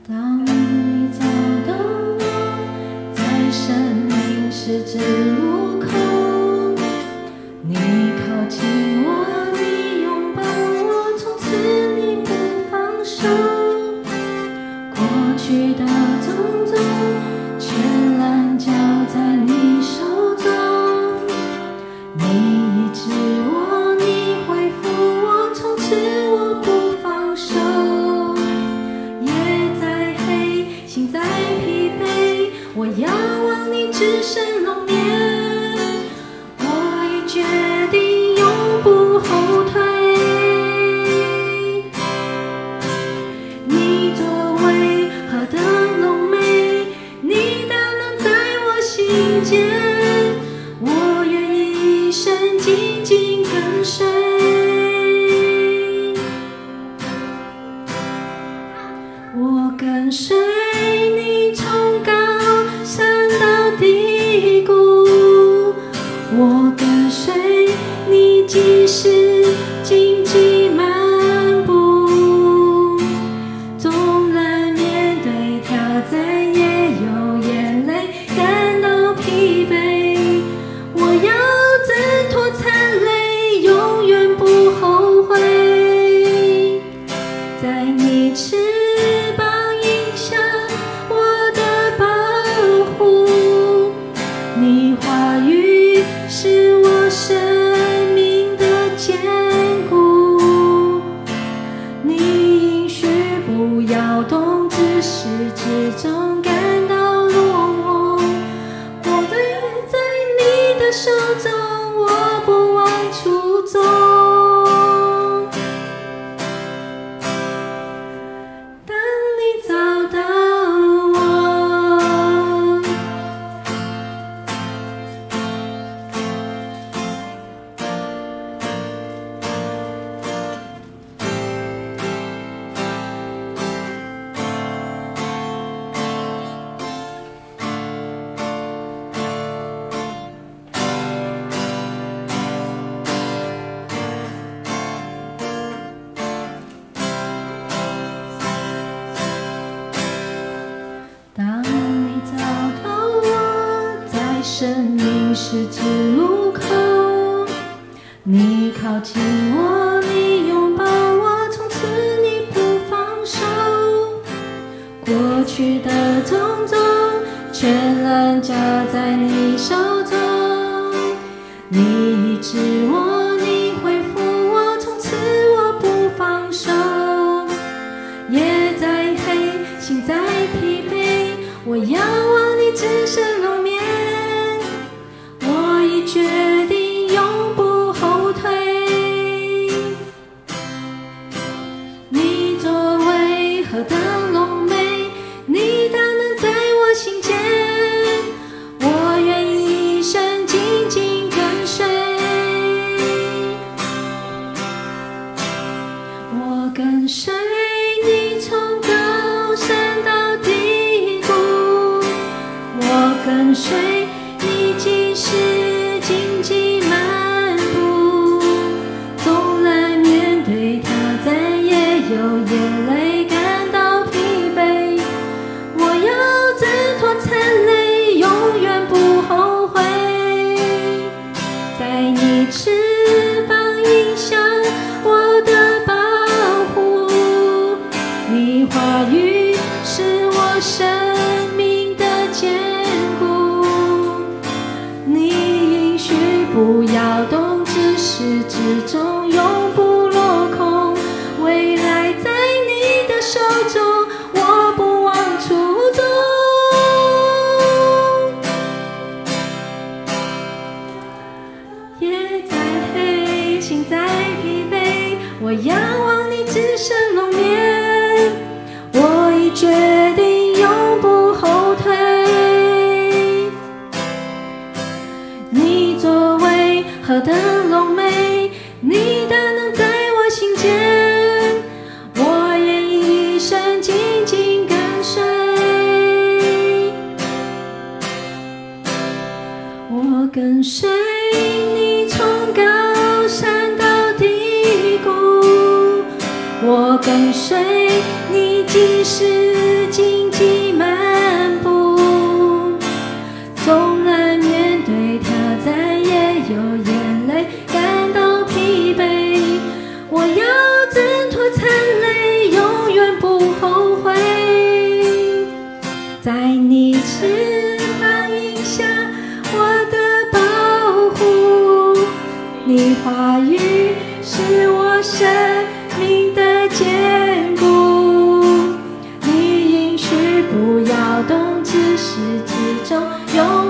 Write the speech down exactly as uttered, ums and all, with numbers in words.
当你找到我，在生命十字路口，你靠近我，你拥抱我，从此你不放手。过去的种种，全然交在你手中。你医治我，你恢复我，从此我不放手。夜再黑，心再疲惫，我仰望你只身容颜。我已决定永不后退。你作为何等浓美，你大能在我心间。我愿意一生紧紧跟随。我跟随你从高山到低谷，我跟随你即使荆棘漫步，纵然面对挑战也有眼泪，感到疲惫，我要挣脱残累，永远不后悔。在你翅膀荫下，我的保护，你话语是我生命的坚固。你应许不要动，至始至终感到落寞。我的约在你的手中，我不忘初衷。当你找到我，当你找到我，在生命十字路口，你靠近我，你拥抱我，从此你不放手。过去的种种，全然交在你手中。你医治我，你恢复我，从此我不放手。夜再黑，心再疲惫，我仰望你只身容颜。我已决定永不后退。你作为何等浓美，你大能在我心间。我愿意一生紧紧跟随。我跟随你从高山到低谷，我跟随你即使荆棘漫步，纵然面对挑战也有眼泪，感到疲惫，我要挣脱残累，永远不后悔。在你翅膀荫下，我的保护，你话语是我生命的坚固。你应许不要动，至始至终永不落空。未来在你的手中，我不忘初衷。夜再黑，心再疲惫，我仰望你只身容颜。我已决定永不后退。你作为何等浓美，你大能在我心间。我愿意一生紧紧跟随。我跟随你从高山到低谷，我跟随你，即使荆棘漫步，纵然面对挑战也有眼泪，感到疲惫，我要挣脱残累，永远不后悔。在你翅膀荫下，我的保护，你话语是我生命的坚固，你允许不要动，自始至终永